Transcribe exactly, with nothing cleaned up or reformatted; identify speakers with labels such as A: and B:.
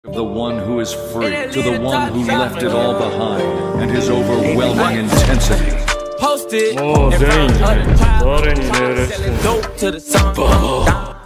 A: The one who is free to the one who left it all behind and his overwhelming intensity.
B: Post it.
C: Oh,
B: in front of
C: dang.
B: the crowd.
C: Already there.
B: Selling dope to the sun.